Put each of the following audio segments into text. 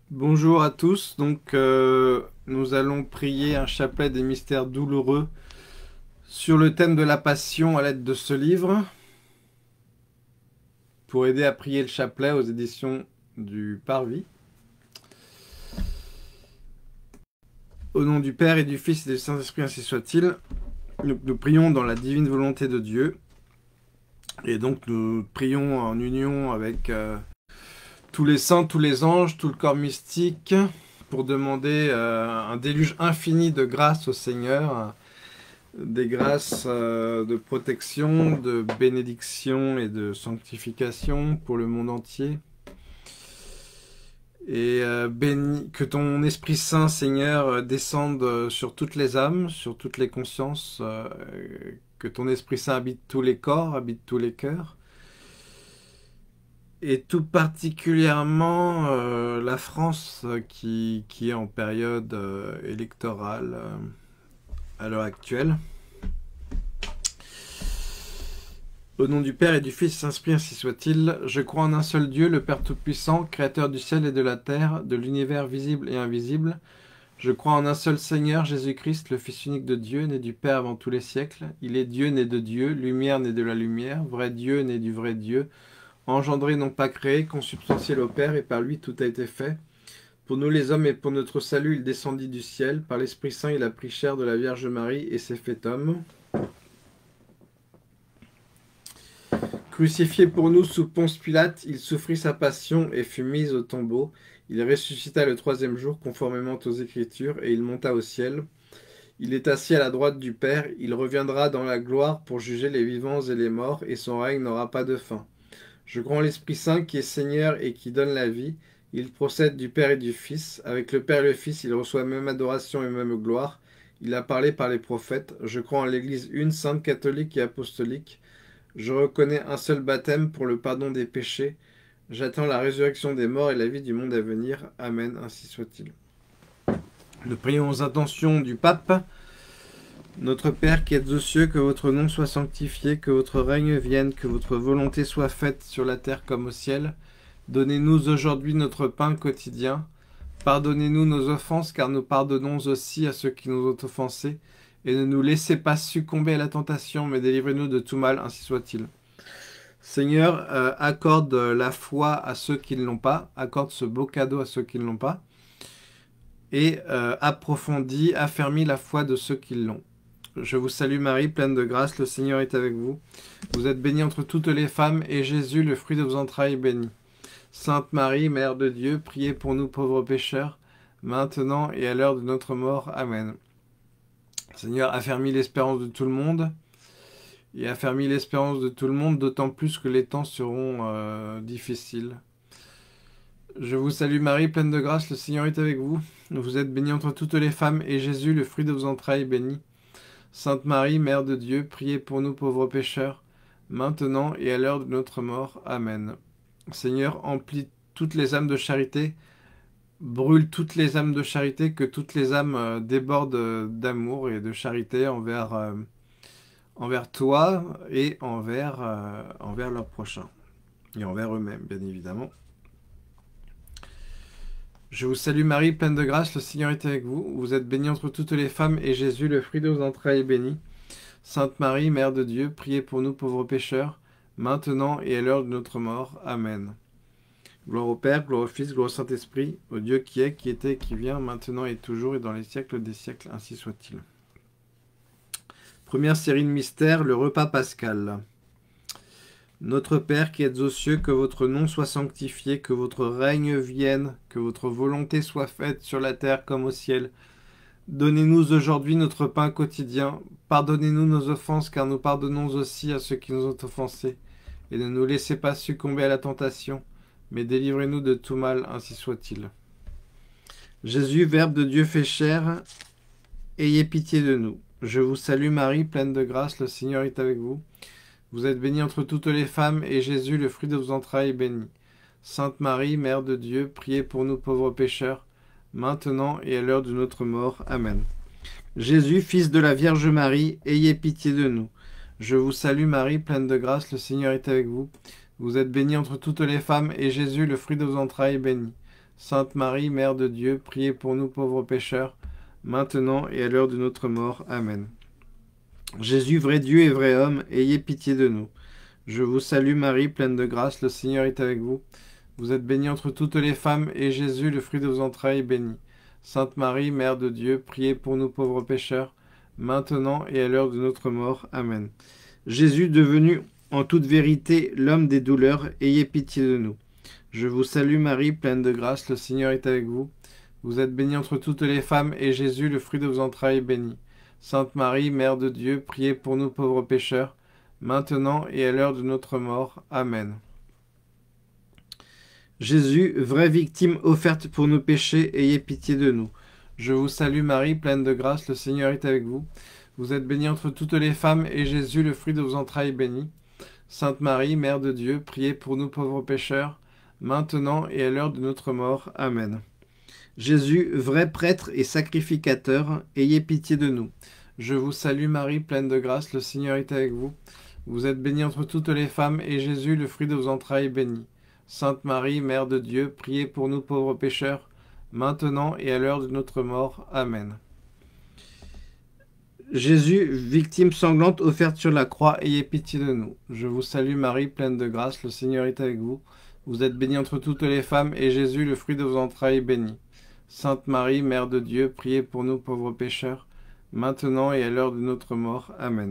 Bonjour à tous. Nous allons prier un chapelet des mystères douloureux sur le thème de la passion à l'aide de ce livre. Pour aider à prier le chapelet aux éditions du Parvis. Au nom du Père et du Fils et du Saint-Esprit, ainsi soit-il. Nous prions dans la divine volonté de Dieu. Et donc nous prions en union avec tous les saints, tous les anges, tout le corps mystique, pour demander un déluge infini de grâce au Seigneur, des grâces de protection, de bénédiction et de sanctification pour le monde entier. Et que ton Esprit Saint, Seigneur, descende sur toutes les âmes, sur toutes les consciences, que ton Esprit Saint habite tous les corps, habite tous les cœurs, et tout particulièrement la France qui est en période électorale à l'heure actuelle. Au nom du Père et du Fils et Saint-Esprit, ainsi soit-il. Je crois en un seul Dieu, le Père Tout-Puissant, Créateur du ciel et de la terre, de l'univers visible et invisible. Je crois en un seul Seigneur, Jésus-Christ, le Fils unique de Dieu, né du Père avant tous les siècles. Il est Dieu né de Dieu, lumière né de la lumière, vrai Dieu né du vrai Dieu, engendré non pas créé, consubstantiel au Père, et par lui tout a été fait. Pour nous les hommes et pour notre salut, il descendit du ciel. Par l'Esprit Saint, il a pris chair de la Vierge Marie et s'est fait homme. Crucifié pour nous sous Ponce Pilate, il souffrit sa passion et fut mis au tombeau. Il ressuscita le troisième jour conformément aux Écritures et il monta au ciel. Il est assis à la droite du Père, il reviendra dans la gloire pour juger les vivants et les morts, et son règne n'aura pas de fin. Je crois en l'Esprit Saint qui est Seigneur et qui donne la vie. Il procède du Père et du Fils. Avec le Père et le Fils, il reçoit même adoration et même gloire. Il a parlé par les prophètes. Je crois en l'Église une, sainte, catholique et apostolique. Je reconnais un seul baptême pour le pardon des péchés. J'attends la résurrection des morts et la vie du monde à venir. Amen, ainsi soit-il. Nous prions aux intentions du pape. Notre Père qui êtes aux cieux, que votre nom soit sanctifié, que votre règne vienne, que votre volonté soit faite sur la terre comme au ciel. Donnez-nous aujourd'hui notre pain quotidien. Pardonnez-nous nos offenses, car nous pardonnons aussi à ceux qui nous ont offensés. Et ne nous laissez pas succomber à la tentation, mais délivrez-nous de tout mal, ainsi soit-il. Seigneur, accorde la foi à ceux qui ne l'ont pas, accorde ce beau cadeau à ceux qui ne l'ont pas, et approfondis, affermis la foi de ceux qui l'ont. Je vous salue Marie, pleine de grâce, le Seigneur est avec vous. Vous êtes bénie entre toutes les femmes, et Jésus, le fruit de vos entrailles, est béni. Sainte Marie, Mère de Dieu, priez pour nous pauvres pécheurs, maintenant et à l'heure de notre mort. Amen. Seigneur, affermis l'espérance de tout le monde, et affermis l'espérance de tout le monde, d'autant plus que les temps seront difficiles. Je vous salue Marie, pleine de grâce, le Seigneur est avec vous. Vous êtes bénie entre toutes les femmes, et Jésus, le fruit de vos entrailles, est béni. Sainte Marie, Mère de Dieu, priez pour nous pauvres pécheurs, maintenant et à l'heure de notre mort. Amen. Seigneur, emplis toutes les âmes de charité, brûle toutes les âmes de charité, que toutes les âmes débordent d'amour et de charité envers toi et envers leurs prochains, et envers eux-mêmes, bien évidemment. Je vous salue Marie, pleine de grâce, le Seigneur est avec vous. Vous êtes bénie entre toutes les femmes, et Jésus, le fruit de vos entrailles, est béni. Sainte Marie, Mère de Dieu, priez pour nous pauvres pécheurs, maintenant et à l'heure de notre mort. Amen. Gloire au Père, gloire au Fils, gloire au Saint-Esprit, au Dieu qui est, qui était, qui vient, maintenant et toujours, et dans les siècles des siècles, ainsi soit-il. Première série de mystères, le repas pascal. Notre Père qui êtes aux cieux, que votre nom soit sanctifié, que votre règne vienne, que votre volonté soit faite sur la terre comme au ciel. Donnez-nous aujourd'hui notre pain quotidien. Pardonnez-nous nos offenses, car nous pardonnons aussi à ceux qui nous ont offensés. Et ne nous laissez pas succomber à la tentation, mais délivrez-nous de tout mal, ainsi soit-il. Jésus, Verbe de Dieu fait chair, ayez pitié de nous. Je vous salue Marie, pleine de grâce, le Seigneur est avec vous. Vous êtes bénie entre toutes les femmes, et Jésus, le fruit de vos entrailles, est béni. Sainte Marie, Mère de Dieu, priez pour nous pauvres pécheurs, maintenant et à l'heure de notre mort. Amen. Jésus, Fils de la Vierge Marie, ayez pitié de nous. Je vous salue Marie, pleine de grâce, le Seigneur est avec vous. Vous êtes bénie entre toutes les femmes, et Jésus, le fruit de vos entrailles, est béni. Sainte Marie, Mère de Dieu, priez pour nous pauvres pécheurs, maintenant et à l'heure de notre mort. Amen. Jésus, vrai Dieu et vrai homme, ayez pitié de nous. Je vous salue Marie, pleine de grâce, le Seigneur est avec vous. Vous êtes bénie entre toutes les femmes, et Jésus, le fruit de vos entrailles, est béni. Sainte Marie, Mère de Dieu, priez pour nous pauvres pécheurs, maintenant et à l'heure de notre mort. Amen. Jésus, devenu en toute vérité l'homme des douleurs, ayez pitié de nous. Je vous salue Marie, pleine de grâce, le Seigneur est avec vous. Vous êtes bénie entre toutes les femmes, et Jésus, le fruit de vos entrailles, est béni. Sainte Marie, Mère de Dieu, priez pour nous pauvres pécheurs, maintenant et à l'heure de notre mort. Amen. Jésus, vraie victime offerte pour nos péchés, ayez pitié de nous. Je vous salue Marie, pleine de grâce, le Seigneur est avec vous. Vous êtes bénie entre toutes les femmes, et Jésus, le fruit de vos entrailles, est béni. Sainte Marie, Mère de Dieu, priez pour nous pauvres pécheurs, maintenant et à l'heure de notre mort. Amen. Jésus, vrai prêtre et sacrificateur, ayez pitié de nous. Je vous salue Marie, pleine de grâce, le Seigneur est avec vous. Vous êtes bénie entre toutes les femmes, et Jésus, le fruit de vos entrailles, est béni. Sainte Marie, Mère de Dieu, priez pour nous pauvres pécheurs, maintenant et à l'heure de notre mort. Amen. Jésus, victime sanglante offerte sur la croix, ayez pitié de nous. Je vous salue Marie, pleine de grâce, le Seigneur est avec vous. Vous êtes bénie entre toutes les femmes, et Jésus, le fruit de vos entrailles, est béni. Sainte Marie, Mère de Dieu, priez pour nous pauvres pécheurs, maintenant et à l'heure de notre mort. Amen.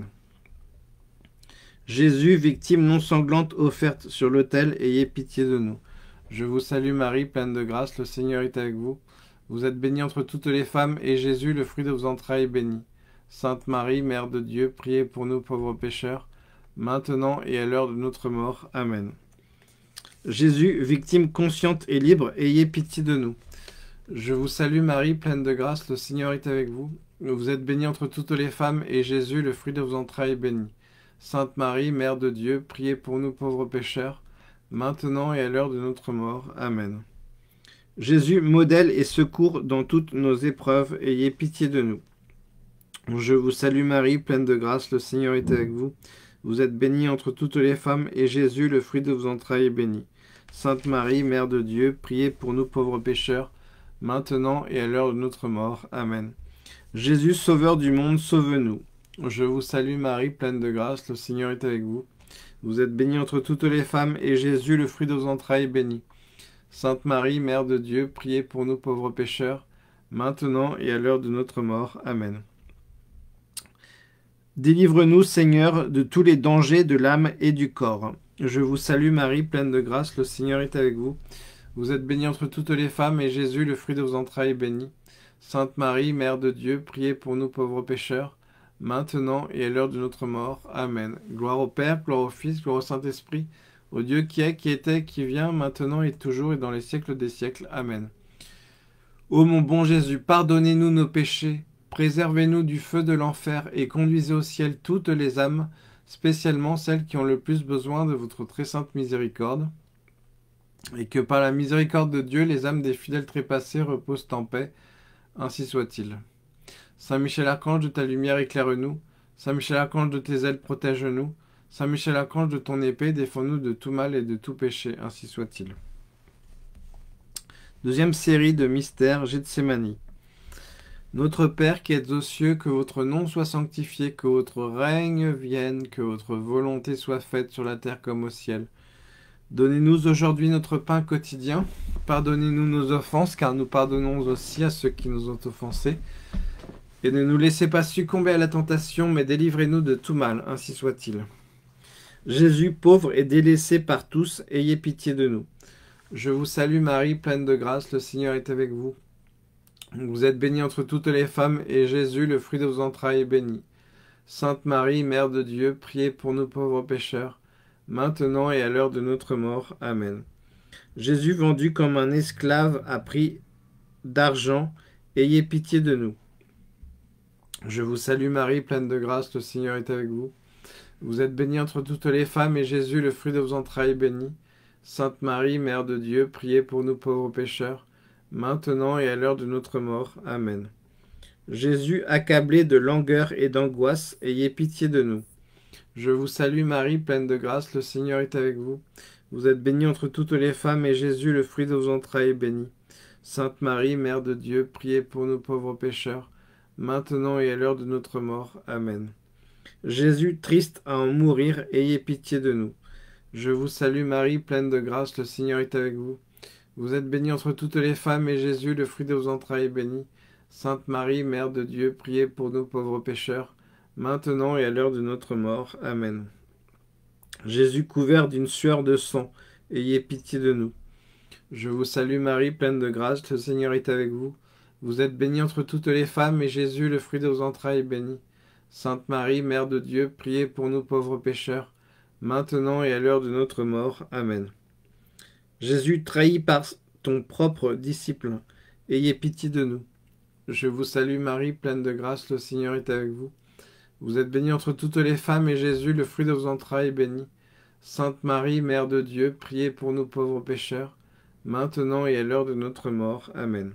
Jésus, victime non sanglante offerte sur l'autel, ayez pitié de nous. Je vous salue Marie, pleine de grâce, le Seigneur est avec vous. Vous êtes bénie entre toutes les femmes, et Jésus, le fruit de vos entrailles, est béni. Sainte Marie, Mère de Dieu, priez pour nous pauvres pécheurs, maintenant et à l'heure de notre mort. Amen. Jésus, victime consciente et libre, ayez pitié de nous. Je vous salue Marie, pleine de grâce, le Seigneur est avec vous. Vous êtes bénie entre toutes les femmes, et Jésus, le fruit de vos entrailles, est béni. Sainte Marie, Mère de Dieu, priez pour nous pauvres pécheurs, maintenant et à l'heure de notre mort. Amen. Jésus, modèle et secours dans toutes nos épreuves, ayez pitié de nous. Je vous salue Marie, pleine de grâce, le Seigneur est avec vous. Vous êtes bénie entre toutes les femmes, et Jésus, le fruit de vos entrailles, est béni. Sainte Marie, Mère de Dieu, priez pour nous pauvres pécheurs, maintenant et à l'heure de notre mort. Amen. Jésus, Sauveur du monde, sauve-nous. Je vous salue Marie, pleine de grâce, le Seigneur est avec vous. Vous êtes bénie entre toutes les femmes, et Jésus, le fruit de vos entrailles, est béni. Sainte Marie, Mère de Dieu, priez pour nous pauvres pécheurs, maintenant et à l'heure de notre mort. Amen. Délivre-nous, Seigneur, de tous les dangers de l'âme et du corps. Je vous salue Marie, pleine de grâce, le Seigneur est avec vous. Vous êtes bénie entre toutes les femmes, et Jésus, le fruit de vos entrailles, est béni. Sainte Marie, Mère de Dieu, priez pour nous pauvres pécheurs, maintenant et à l'heure de notre mort. Amen. Gloire au Père, gloire au Fils, gloire au Saint-Esprit, au Dieu qui est, qui était, qui vient, maintenant et toujours et dans les siècles des siècles. Amen. Ô mon bon Jésus, pardonnez-nous nos péchés, préservez-nous du feu de l'enfer et conduisez au ciel toutes les âmes, spécialement celles qui ont le plus besoin de votre très sainte miséricorde, et que par la miséricorde de Dieu, les âmes des fidèles trépassés reposent en paix. Ainsi soit-il. Saint Michel Archange, de ta lumière éclaire-nous. Saint Michel Archange, de tes ailes protège-nous. Saint Michel Archange, de ton épée défends-nous de tout mal et de tout péché. Ainsi soit-il. Deuxième série de mystères, Gethsémani. Notre Père qui êtes aux cieux, que votre nom soit sanctifié, que votre règne vienne, que votre volonté soit faite sur la terre comme au ciel. Donnez-nous aujourd'hui notre pain quotidien. Pardonnez-nous nos offenses, car nous pardonnons aussi à ceux qui nous ont offensés. Et ne nous laissez pas succomber à la tentation, mais délivrez-nous de tout mal, ainsi soit-il. Jésus, pauvre et délaissé par tous, ayez pitié de nous. Je vous salue Marie, pleine de grâce, le Seigneur est avec vous. Vous êtes bénie entre toutes les femmes, et Jésus, le fruit de vos entrailles, est béni. Sainte Marie, Mère de Dieu, priez pour nous pauvres pécheurs, maintenant et à l'heure de notre mort. Amen. Jésus, vendu comme un esclave à prix d'argent, ayez pitié de nous. Je vous salue Marie, pleine de grâce, le Seigneur est avec vous. Vous êtes bénie entre toutes les femmes, et Jésus, le fruit de vos entrailles, est béni. Sainte Marie, Mère de Dieu, priez pour nous pauvres pécheurs, maintenant et à l'heure de notre mort. Amen. Jésus, accablé de langueur et d'angoisse, ayez pitié de nous. Je vous salue Marie, pleine de grâce, le Seigneur est avec vous. Vous êtes bénie entre toutes les femmes, et Jésus, le fruit de vos entrailles, est béni. Sainte Marie, Mère de Dieu, priez pour nous pauvres pécheurs, maintenant et à l'heure de notre mort. Amen. Jésus, triste à en mourir, ayez pitié de nous. Je vous salue Marie, pleine de grâce, le Seigneur est avec vous. Vous êtes bénie entre toutes les femmes, et Jésus, le fruit de vos entrailles, est béni. Sainte Marie, Mère de Dieu, priez pour nous pauvres pécheurs, maintenant et à l'heure de notre mort. Amen. Jésus, couvert d'une sueur de sang, ayez pitié de nous. Je vous salue Marie, pleine de grâce, le Seigneur est avec vous. Vous êtes bénie entre toutes les femmes, et Jésus, le fruit de vos entrailles, est béni. Sainte Marie, Mère de Dieu, priez pour nous pauvres pécheurs, maintenant et à l'heure de notre mort. Amen. Jésus, trahi par ton propre disciple, ayez pitié de nous. Je vous salue Marie, pleine de grâce, le Seigneur est avec vous. Vous êtes bénie entre toutes les femmes, et Jésus, le fruit de vos entrailles, est béni. Sainte Marie, Mère de Dieu, priez pour nous pauvres pécheurs, maintenant et à l'heure de notre mort. Amen.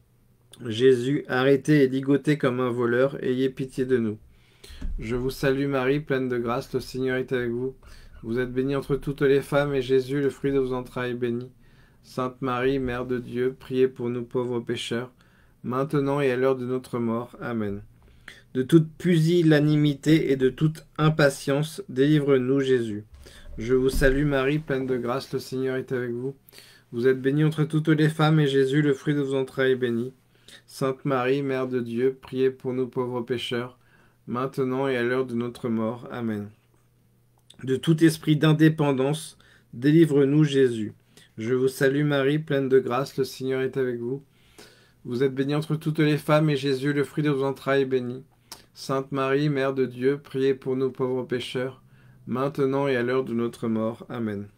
Jésus, arrêté et ligoté comme un voleur, ayez pitié de nous. Je vous salue Marie, pleine de grâce, le Seigneur est avec vous. Vous êtes bénie entre toutes les femmes, et Jésus, le fruit de vos entrailles, est béni. Sainte Marie, Mère de Dieu, priez pour nous pauvres pécheurs, maintenant et à l'heure de notre mort. Amen. De toute pusillanimité et de toute impatience, délivre-nous Jésus. Je vous salue Marie, pleine de grâce, le Seigneur est avec vous. Vous êtes bénie entre toutes les femmes, et Jésus, le fruit de vos entrailles, est béni. Sainte Marie, Mère de Dieu, priez pour nous pauvres pécheurs, maintenant et à l'heure de notre mort. Amen. De tout esprit d'indépendance, délivre-nous Jésus. Je vous salue Marie, pleine de grâce, le Seigneur est avec vous. Vous êtes bénie entre toutes les femmes, et Jésus, le fruit de vos entrailles, est béni. Sainte Marie, Mère de Dieu, priez pour nous pauvres pécheurs, maintenant et à l'heure de notre mort. Amen.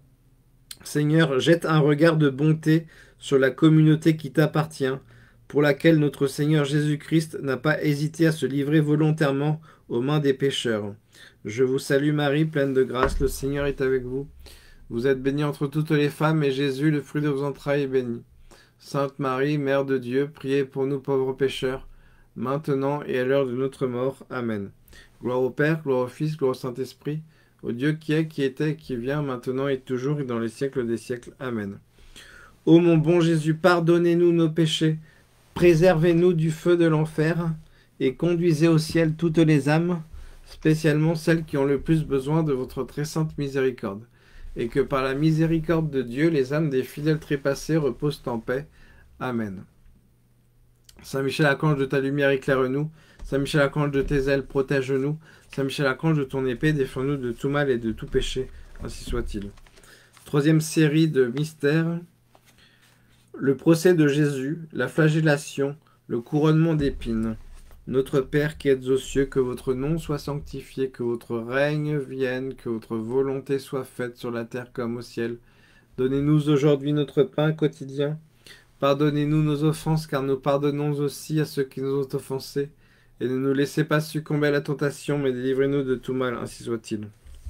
Seigneur, jette un regard de bonté sur la communauté qui t'appartient, pour laquelle notre Seigneur Jésus-Christ n'a pas hésité à se livrer volontairement aux mains des pécheurs. Je vous salue Marie, pleine de grâce, le Seigneur est avec vous. Vous êtes bénie entre toutes les femmes, et Jésus, le fruit de vos entrailles, est béni. Sainte Marie, Mère de Dieu, priez pour nous pauvres pécheurs, maintenant et à l'heure de notre mort. Amen. Gloire au Père, gloire au Fils, gloire au Saint-Esprit, au Dieu qui est, qui était, qui vient, maintenant et toujours, et dans les siècles des siècles. Amen. Ô mon bon Jésus, pardonnez-nous nos péchés, préservez-nous du feu de l'enfer, et conduisez au ciel toutes les âmes, spécialement celles qui ont le plus besoin de votre très sainte miséricorde, et que par la miséricorde de Dieu, les âmes des fidèles trépassés reposent en paix. Amen. Saint Michel Archange, de ta lumière éclaire-nous. Saint Michel Archange, de tes ailes protège-nous. Saint Michel Archange, de ton épée défends-nous de tout mal et de tout péché. Ainsi soit-il. Troisième série de mystères. Le procès de Jésus, la flagellation, le couronnement d'épines. Notre Père qui êtes aux cieux, que votre nom soit sanctifié, que votre règne vienne, que votre volonté soit faite sur la terre comme au ciel. Donnez-nous aujourd'hui notre pain quotidien. Pardonnez-nous nos offenses, car nous pardonnons aussi à ceux qui nous ont offensés. Et ne nous laissez pas succomber à la tentation, mais délivrez-nous de tout mal, ainsi soit-il.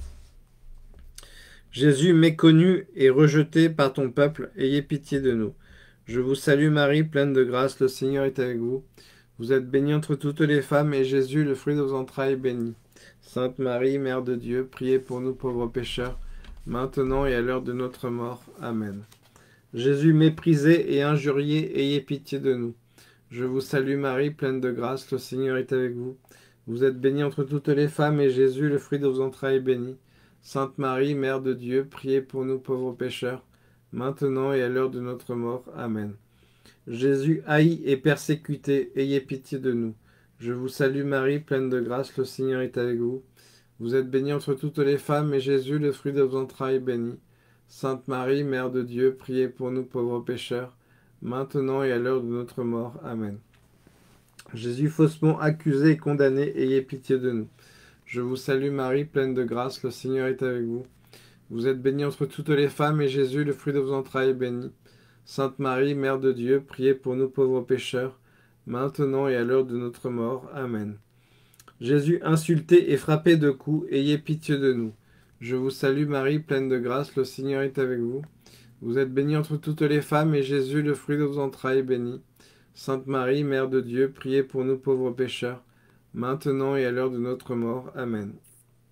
Jésus, méconnu et rejeté par ton peuple, ayez pitié de nous. Je vous salue Marie, pleine de grâce, le Seigneur est avec vous. Vous êtes bénie entre toutes les femmes, et Jésus, le fruit de vos entrailles, est béni. Sainte Marie, Mère de Dieu, priez pour nous pauvres pécheurs, maintenant et à l'heure de notre mort. Amen. Jésus, méprisé et injurié, ayez pitié de nous. Je vous salue Marie, pleine de grâce, le Seigneur est avec vous. Vous êtes bénie entre toutes les femmes, et Jésus, le fruit de vos entrailles, est béni. Sainte Marie, Mère de Dieu, priez pour nous pauvres pécheurs, maintenant et à l'heure de notre mort. Amen. Jésus, haï et persécuté, ayez pitié de nous. Je vous salue Marie, pleine de grâce, le Seigneur est avec vous. Vous êtes bénie entre toutes les femmes, et Jésus, le fruit de vos entrailles, est béni. Sainte Marie, Mère de Dieu, priez pour nous pauvres pécheurs, maintenant et à l'heure de notre mort. Amen. Jésus, faussement accusé et condamné, ayez pitié de nous. Je vous salue Marie, pleine de grâce, le Seigneur est avec vous. Vous êtes bénie entre toutes les femmes, et Jésus, le fruit de vos entrailles, est béni. Sainte Marie, Mère de Dieu, priez pour nous pauvres pécheurs, maintenant et à l'heure de notre mort. Amen. Jésus, insulté et frappé de coups, ayez pitié de nous. Je vous salue Marie, pleine de grâce, le Seigneur est avec vous. Vous êtes bénie entre toutes les femmes, et Jésus, le fruit de vos entrailles, est béni. Sainte Marie, Mère de Dieu, priez pour nous pauvres pécheurs, maintenant et à l'heure de notre mort. Amen.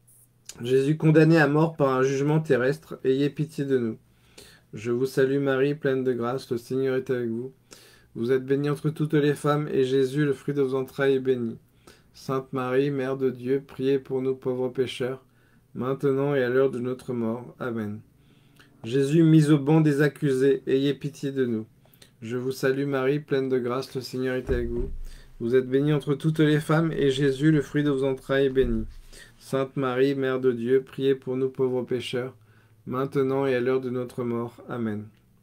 Jésus condamné à mort par un jugement terrestre, ayez pitié de nous. Je vous salue Marie, pleine de grâce, le Seigneur est avec vous. Vous êtes bénie entre toutes les femmes, et Jésus, le fruit de vos entrailles, est béni. Sainte Marie, Mère de Dieu, priez pour nous pauvres pécheurs, maintenant et à l'heure de notre mort. Amen. Jésus, mis au banc des accusés, ayez pitié de nous. Je vous salue Marie, pleine de grâce, le Seigneur est avec vous. Vous êtes bénie entre toutes les femmes, et Jésus, le fruit de vos entrailles, est béni. Sainte Marie, Mère de Dieu, priez pour nous pauvres pécheurs, maintenant et à l'heure de notre mort. Amen.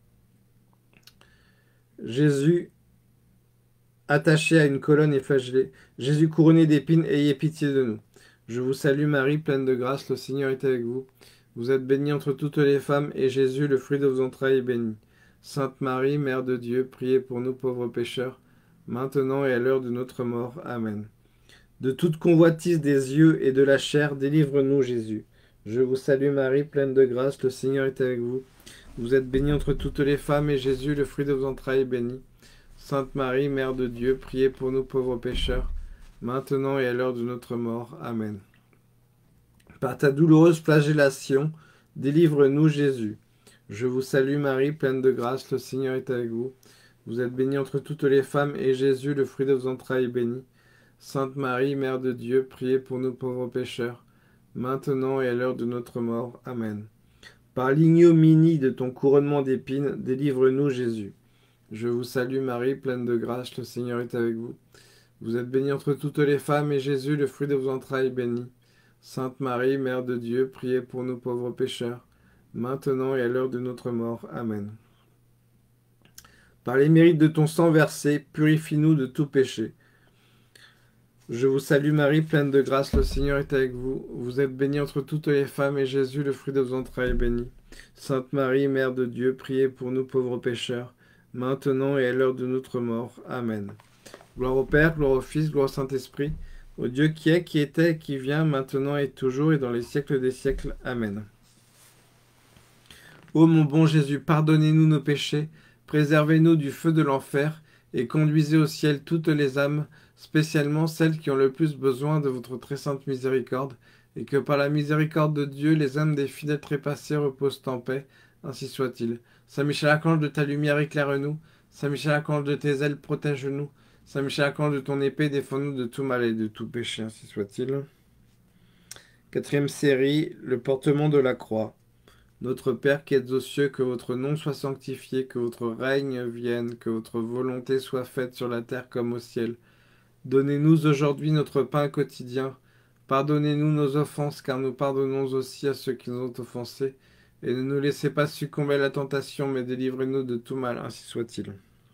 Jésus, attaché à une colonne et flagellé, Jésus couronné d'épines, ayez pitié de nous. Je vous salue Marie, pleine de grâce, le Seigneur est avec vous. Vous êtes bénie entre toutes les femmes, et Jésus, le fruit de vos entrailles, est béni. Sainte Marie, Mère de Dieu, priez pour nous pauvres pécheurs, maintenant et à l'heure de notre mort. Amen. De toute convoitise des yeux et de la chair, délivre-nous Jésus. Je vous salue Marie, pleine de grâce, le Seigneur est avec vous. Vous êtes bénie entre toutes les femmes, et Jésus, le fruit de vos entrailles, est béni. Sainte Marie, Mère de Dieu, priez pour nous pauvres pécheurs, maintenant et à l'heure de notre mort. Amen. Par ta douloureuse flagellation, délivre-nous Jésus. Je vous salue Marie, pleine de grâce, le Seigneur est avec vous. Vous êtes bénie entre toutes les femmes, et Jésus, le fruit de vos entrailles, est béni. Sainte Marie, Mère de Dieu, priez pour nous pauvres pécheurs, maintenant et à l'heure de notre mort. Amen. Par l'ignominie de ton couronnement d'épines, délivre-nous Jésus. Je vous salue Marie, pleine de grâce, le Seigneur est avec vous. Vous êtes bénie entre toutes les femmes, et Jésus, le fruit de vos entrailles, est béni. Sainte Marie, Mère de Dieu, priez pour nous pauvres pécheurs, maintenant et à l'heure de notre mort. Amen. Par les mérites de ton sang versé, purifie-nous de tout péché. Je vous salue Marie, pleine de grâce, le Seigneur est avec vous. Vous êtes bénie entre toutes les femmes, et Jésus, le fruit de vos entrailles, est béni. Sainte Marie, Mère de Dieu, priez pour nous pauvres pécheurs, maintenant et à l'heure de notre mort. Amen. Gloire au Père, gloire au Fils, gloire au Saint-Esprit, au Dieu qui est, qui était, qui vient, maintenant et toujours, et dans les siècles des siècles. Amen. Ô mon bon Jésus, pardonnez-nous nos péchés, préservez-nous du feu de l'enfer, et conduisez au ciel toutes les âmes, spécialement celles qui ont le plus besoin de votre très sainte miséricorde, et que par la miséricorde de Dieu, les âmes des fidèles trépassés reposent en paix, ainsi soit-il. Saint Michel Archange, de ta lumière éclaire-nous, Saint Michel Archange, de tes ailes protège-nous, Saint Michel Archange, de ton épée défends-nous de tout mal et de tout péché, ainsi soit-il. Quatrième série, le portement de la croix. Notre Père qui êtes aux cieux, que votre nom soit sanctifié, que votre règne vienne, que votre volonté soit faite sur la terre comme au ciel. Donnez-nous aujourd'hui notre pain quotidien. Pardonnez-nous nos offenses, car nous pardonnons aussi à ceux qui nous ont offensés. Et ne nous laissez pas succomber à la tentation, mais délivrez-nous de tout mal, ainsi soit-il.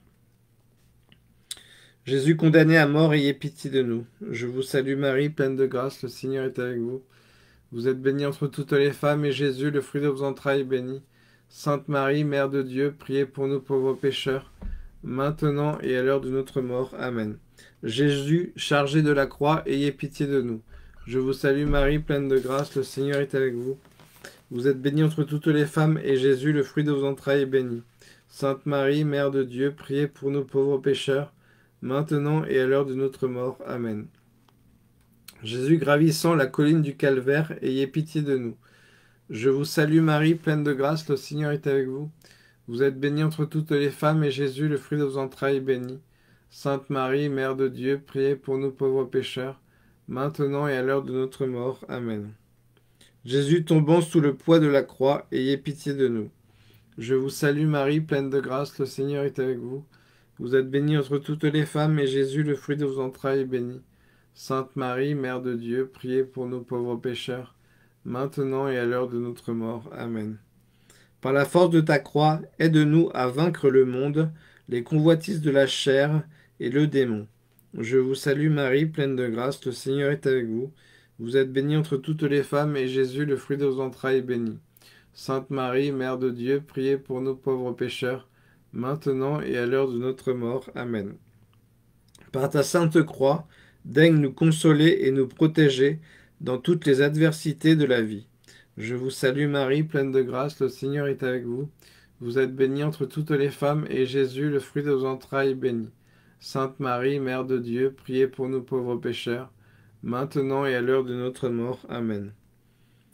Jésus condamné à mort, ayez pitié de nous. Je vous salue Marie, pleine de grâce, le Seigneur est avec vous. Vous êtes bénie entre toutes les femmes, et Jésus, le fruit de vos entrailles, est béni. Sainte Marie, Mère de Dieu, priez pour nous pauvres pécheurs, maintenant et à l'heure de notre mort. Amen. Jésus, chargé de la croix, ayez pitié de nous. Je vous salue Marie, pleine de grâce, le Seigneur est avec vous. Vous êtes bénie entre toutes les femmes, et Jésus, le fruit de vos entrailles, est béni. Sainte Marie, Mère de Dieu, priez pour nous pauvres pécheurs, maintenant et à l'heure de notre mort. Amen. Jésus, gravissant la colline du Calvaire, ayez pitié de nous. Je vous salue Marie, pleine de grâce, le Seigneur est avec vous. Vous êtes bénie entre toutes les femmes, et Jésus, le fruit de vos entrailles, est béni. Sainte Marie, Mère de Dieu, priez pour nous pauvres pécheurs, maintenant et à l'heure de notre mort. Amen. Jésus, tombant sous le poids de la croix, ayez pitié de nous. Je vous salue Marie, pleine de grâce, le Seigneur est avec vous. Vous êtes bénie entre toutes les femmes, et Jésus, le fruit de vos entrailles, est béni. Sainte Marie, Mère de Dieu, priez pour nous pauvres pécheurs, maintenant et à l'heure de notre mort. Amen. Par la force de ta croix, aide-nous à vaincre le monde, les convoitises de la chair et le démon. Je vous salue Marie, pleine de grâce, le Seigneur est avec vous. Vous êtes bénie entre toutes les femmes, et Jésus, le fruit de vos entrailles, est béni. Sainte Marie, Mère de Dieu, priez pour nous pauvres pécheurs, maintenant et à l'heure de notre mort. Amen. Par ta sainte croix, daigne nous consoler et nous protéger dans toutes les adversités de la vie. Je vous salue Marie, pleine de grâce, le Seigneur est avec vous. Vous êtes bénie entre toutes les femmes, et Jésus, le fruit de vos entrailles, est béni. Sainte Marie, Mère de Dieu, priez pour nous pauvres pécheurs, maintenant et à l'heure de notre mort. Amen.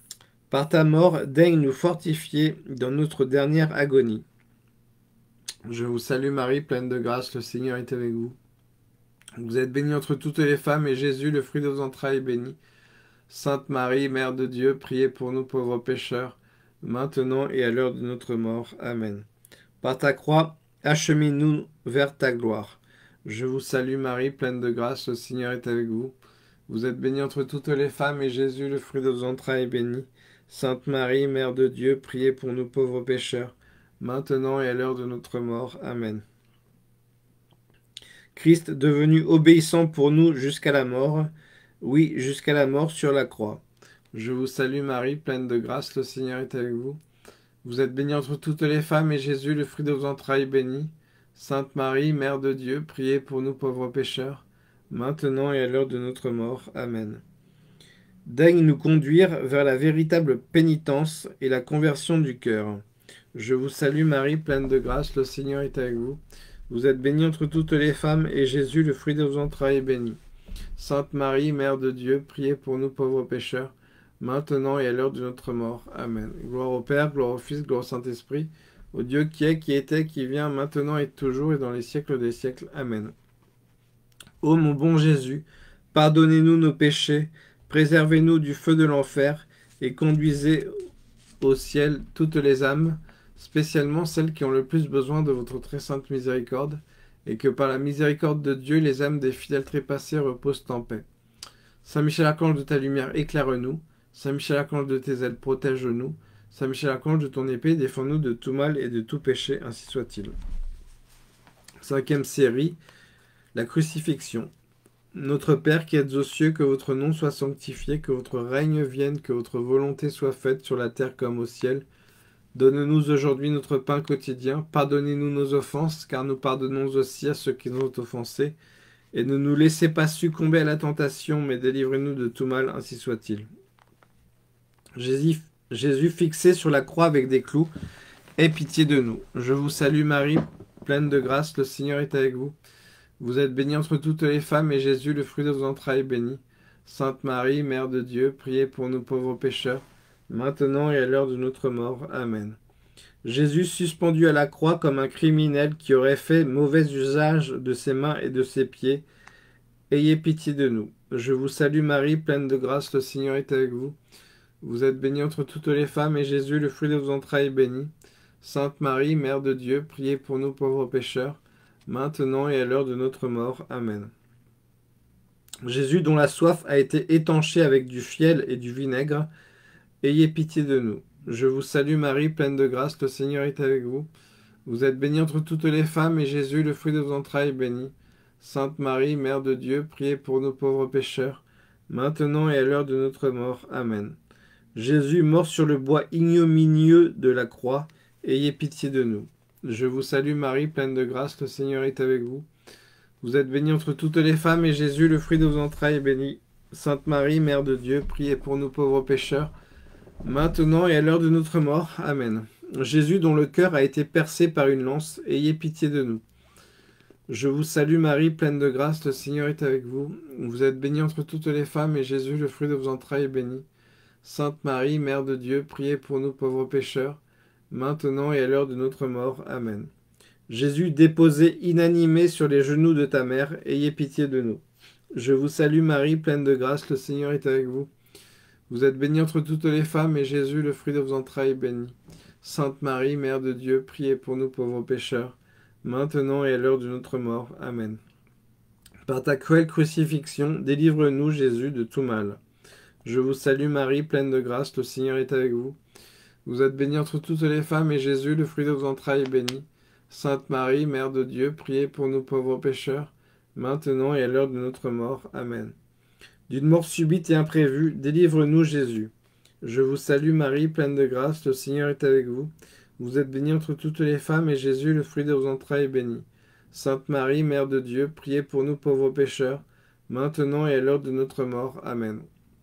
Par ta mort, daigne nous fortifier dans notre dernière agonie. Je vous salue Marie, pleine de grâce, le Seigneur est avec vous. Vous êtes bénie entre toutes les femmes, et Jésus, le fruit de vos entrailles, est béni. Sainte Marie, Mère de Dieu, priez pour nous pauvres pécheurs, maintenant et à l'heure de notre mort. Amen. Par ta croix, achemine-nous vers ta gloire. Je vous salue Marie, pleine de grâce, le Seigneur est avec vous. Vous êtes bénie entre toutes les femmes, et Jésus, le fruit de vos entrailles, est béni. Sainte Marie, Mère de Dieu, priez pour nous pauvres pécheurs, maintenant et à l'heure de notre mort. Amen. Christ devenu obéissant pour nous jusqu'à la mort, oui, jusqu'à la mort sur la croix. Je vous salue Marie, pleine de grâce, le Seigneur est avec vous. Vous êtes bénie entre toutes les femmes, et Jésus, le fruit de vos entrailles, est béni. Sainte Marie, Mère de Dieu, priez pour nous pauvres pécheurs, maintenant et à l'heure de notre mort. Amen. Daigne nous conduire vers la véritable pénitence et la conversion du cœur. Je vous salue Marie, pleine de grâce, le Seigneur est avec vous. Vous êtes bénie entre toutes les femmes, et Jésus, le fruit de vos entrailles, est béni. Sainte Marie, Mère de Dieu, priez pour nous pauvres pécheurs, maintenant et à l'heure de notre mort. Amen. Gloire au Père, gloire au Fils, gloire au Saint-Esprit, au Dieu qui est, qui était, qui vient, maintenant et toujours, et dans les siècles des siècles. Amen. Ô mon bon Jésus, pardonnez-nous nos péchés, préservez-nous du feu de l'enfer, et conduisez au ciel toutes les âmes, spécialement celles qui ont le plus besoin de votre très sainte miséricorde, et que par la miséricorde de Dieu, les âmes des fidèles trépassés reposent en paix. Saint Michel Archange, de ta lumière, éclaire-nous. Saint Michel Archange, de tes ailes, protège-nous. Saint Michel Archange, de ton épée, défends-nous de tout mal et de tout péché, ainsi soit-il. Cinquième série, la crucifixion. Notre Père qui êtes aux cieux, que votre nom soit sanctifié, que votre règne vienne, que votre volonté soit faite sur la terre comme au ciel. Donne-nous aujourd'hui notre pain quotidien. Pardonnez-nous nos offenses, car nous pardonnons aussi à ceux qui nous ont offensés. Et ne nous laissez pas succomber à la tentation, mais délivrez-nous de tout mal, ainsi soit-il. Jésus fixé sur la croix avec des clous, aie pitié de nous. Je vous salue Marie, pleine de grâce, le Seigneur est avec vous. Vous êtes bénie entre toutes les femmes, et Jésus, le fruit de vos entrailles, est béni. Sainte Marie, Mère de Dieu, priez pour nous pauvres pécheurs, maintenant et à l'heure de notre mort. Amen. Jésus suspendu à la croix comme un criminel qui aurait fait mauvais usage de ses mains et de ses pieds, ayez pitié de nous. Je vous salue Marie, pleine de grâce, le Seigneur est avec vous. Vous êtes bénie entre toutes les femmes, et Jésus, le fruit de vos entrailles, est béni. Sainte Marie, Mère de Dieu, priez pour nous pauvres pécheurs, maintenant et à l'heure de notre mort. Amen. Jésus, dont la soif a été étanchée avec du fiel et du vinaigre, ayez pitié de nous. Je vous salue Marie, pleine de grâce, le Seigneur est avec vous. Vous êtes bénie entre toutes les femmes, et Jésus, le fruit de vos entrailles, est béni. Sainte Marie, Mère de Dieu, priez pour nous pauvres pécheurs, maintenant et à l'heure de notre mort. Amen. Jésus, mort sur le bois ignominieux de la croix, ayez pitié de nous. Je vous salue Marie, pleine de grâce, le Seigneur est avec vous. Vous êtes bénie entre toutes les femmes, et Jésus, le fruit de vos entrailles, est béni. Sainte Marie, Mère de Dieu, priez pour nous pauvres pécheurs, maintenant et à l'heure de notre mort. Amen. Jésus, dont le cœur a été percé par une lance, ayez pitié de nous. Je vous salue Marie, pleine de grâce, le Seigneur est avec vous. Vous êtes bénie entre toutes les femmes, et Jésus, le fruit de vos entrailles, est béni. Sainte Marie, Mère de Dieu, priez pour nous pauvres pécheurs, maintenant et à l'heure de notre mort. Amen. Jésus, déposé inanimé sur les genoux de ta mère, ayez pitié de nous. Je vous salue Marie, pleine de grâce, le Seigneur est avec vous. Vous êtes bénie entre toutes les femmes, et Jésus, le fruit de vos entrailles, est béni. Sainte Marie, Mère de Dieu, priez pour nous pauvres pécheurs, maintenant et à l'heure de notre mort. Amen. Par ta cruelle crucifixion, délivre-nous, Jésus, de tout mal. Je vous salue Marie, pleine de grâce, le Seigneur est avec vous. Vous êtes bénie entre toutes les femmes, et Jésus, le fruit de vos entrailles, est béni. Sainte Marie, Mère de Dieu, priez pour nous pauvres pécheurs, maintenant et à l'heure de notre mort. Amen. D'une mort subite et imprévue, délivre-nous, Jésus. Je vous salue Marie, pleine de grâce, le Seigneur est avec vous. Vous êtes bénie entre toutes les femmes, et Jésus, le fruit de vos entrailles, est béni. Sainte Marie, Mère de Dieu, priez pour nous pauvres pécheurs, maintenant et à l'heure de notre mort. Amen.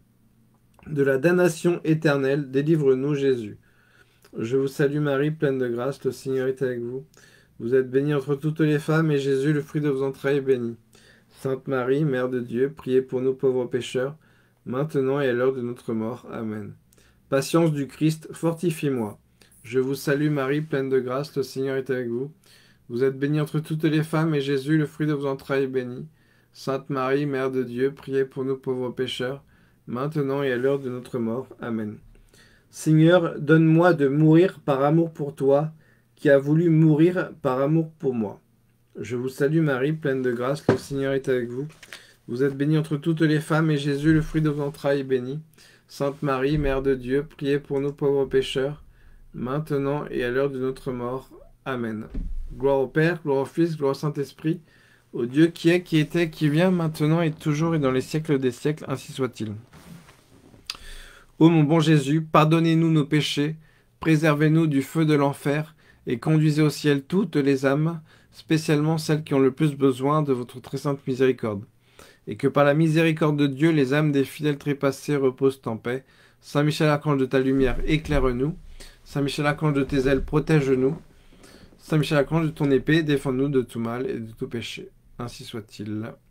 De la damnation éternelle, délivre-nous, Jésus. Je vous salue Marie, pleine de grâce, le Seigneur est avec vous. Vous êtes bénie entre toutes les femmes, et Jésus, le fruit de vos entrailles, est béni. Sainte Marie, Mère de Dieu, priez pour nous pauvres pécheurs, maintenant et à l'heure de notre mort. Amen. Patience du Christ, fortifie-moi. Je vous salue Marie, pleine de grâce, le Seigneur est avec vous. Vous êtes bénie entre toutes les femmes, et Jésus, le fruit de vos entrailles, est béni. Sainte Marie, Mère de Dieu, priez pour nous pauvres pécheurs, maintenant et à l'heure de notre mort. Amen. Seigneur, donne-moi de mourir par amour pour toi, qui as voulu mourir par amour pour moi. Je vous salue Marie, pleine de grâce, le Seigneur est avec vous. Vous êtes bénie entre toutes les femmes, et Jésus, le fruit de vos entrailles, est béni. Sainte Marie, Mère de Dieu, priez pour nous pauvres pécheurs, maintenant et à l'heure de notre mort. Amen. Gloire au Père, gloire au Fils, gloire au Saint-Esprit, au Dieu qui est, qui était, qui vient, maintenant et toujours et dans les siècles des siècles, ainsi soit-il. Ô mon bon Jésus, pardonnez-nous nos péchés, préservez-nous du feu de l'enfer, et conduisez au ciel toutes les âmes, spécialement celles qui ont le plus besoin de votre très sainte miséricorde. Et que par la miséricorde de Dieu, les âmes des fidèles trépassés reposent en paix. Saint Michel, archange de ta lumière, éclaire-nous. Saint Michel, archange de tes ailes, protège-nous. Saint Michel, archange de ton épée, défends-nous de tout mal et de tout péché. Ainsi soit-il.